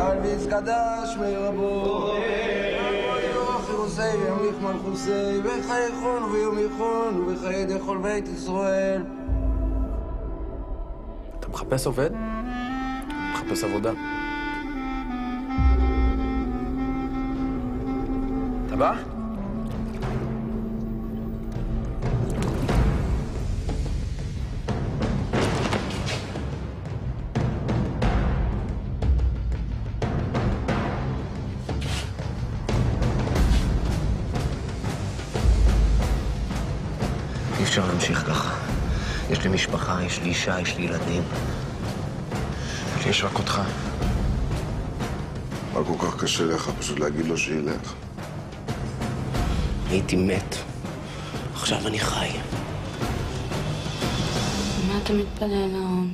יתפעל ויתקדש מרבו חירוסי וימליך מלכוסי וחייכון ויומיכון וחיי דכל בית ישראל. אתה מחפש עובד? מחפש עבודה. אתה בא? אי אפשר להמשיך ככה. יש לי משפחה, יש לי אישה, יש לי ילדים. יש רק אותך. מה כל כך קשה לך? פשוט להגיד לו שילך. הייתי מת. עכשיו אני חי. מה אתה מתפלל, אהרון?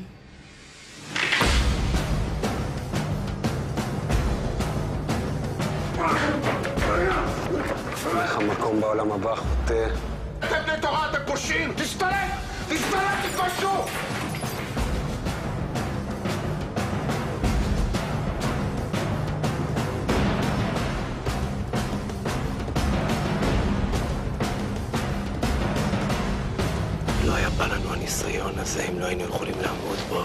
איך המקום בעולם הבא חוטא? אתם בני תורה, אתם פושעים! תסתלק! תסתלק, תתביישו! לא היה בא לנו הניסיון הזה אם לא היינו יכולים לעמוד בו.